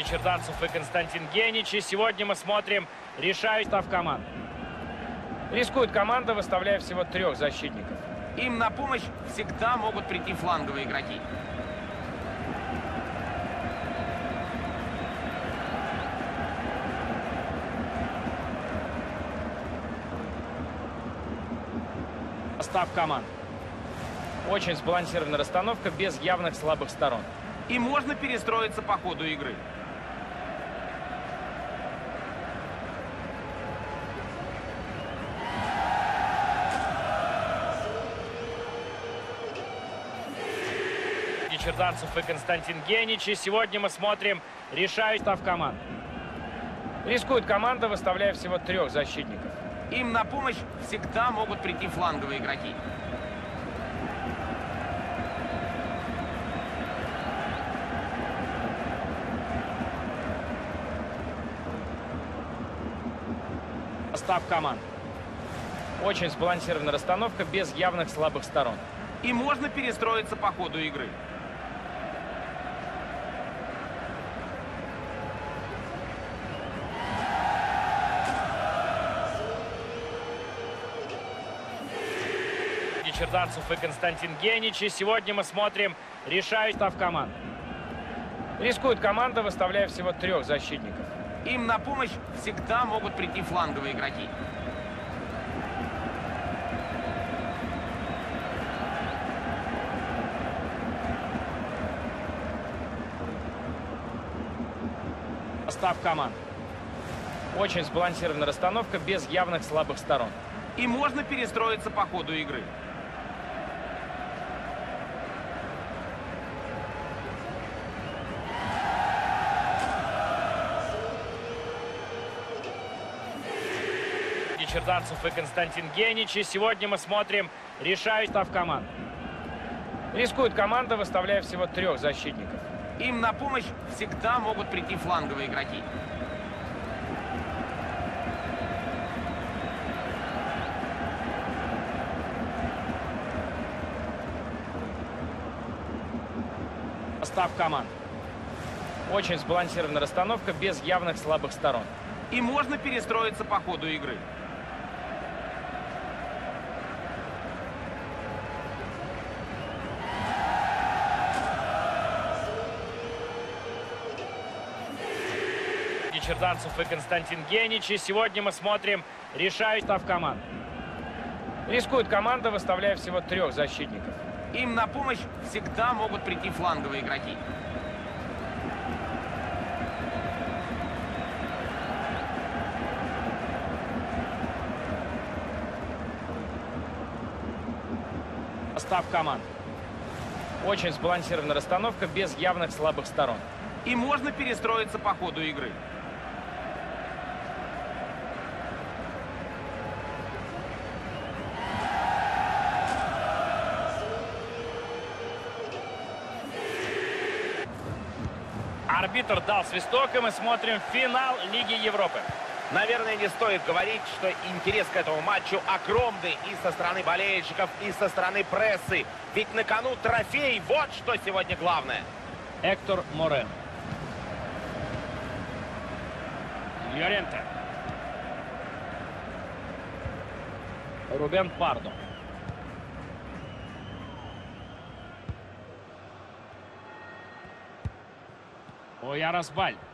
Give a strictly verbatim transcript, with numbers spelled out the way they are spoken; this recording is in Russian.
Черданцев и Константин Генич. И сегодня мы смотрим решающий состав команд. Рискует команда, выставляя всего трех защитников. Им на помощь всегда могут прийти фланговые игроки. Состав команд. Очень сбалансированная расстановка, без явных слабых сторон. И можно перестроиться по ходу игры. Черданцев и Константин Генич. И сегодня мы смотрим решающий состав команд. Рискует команда, выставляя всего трех защитников. Им на помощь всегда могут прийти фланговые игроки. Состав команд. Очень сбалансированная расстановка, без явных слабых сторон. И можно перестроиться по ходу игры. Черданцев и Константин Генич. И сегодня мы смотрим решающий состав команд. Рискует команда, выставляя всего трех защитников. Им на помощь всегда могут прийти фланговые игроки. Состав команд. Очень сбалансированная расстановка, без явных слабых сторон. И можно перестроиться по ходу игры. Черданцев и Константин Генич. И сегодня мы смотрим решающий состав команд. Рискует команда, выставляя всего трех защитников. Им на помощь всегда могут прийти фланговые игроки. Состав команд. Очень сбалансированная расстановка, без явных слабых сторон. И можно перестроиться по ходу игры. Черданцев и Константин Генич. И сегодня мы смотрим решающий состав команд. Рискует команда, выставляя всего трех защитников. Им на помощь всегда могут прийти фланговые игроки. Состав команд. Очень сбалансированная расстановка, без явных слабых сторон. И можно перестроиться по ходу игры. Арбитр дал свисток, и мы смотрим финал Лиги Европы. Наверное, не стоит говорить, что интерес к этому матчу огромный и со стороны болельщиков, и со стороны прессы. Ведь на кону трофей, вот что сегодня главное. Эктор Морено. Llorente. Рубен Пардо. Ояразбаль.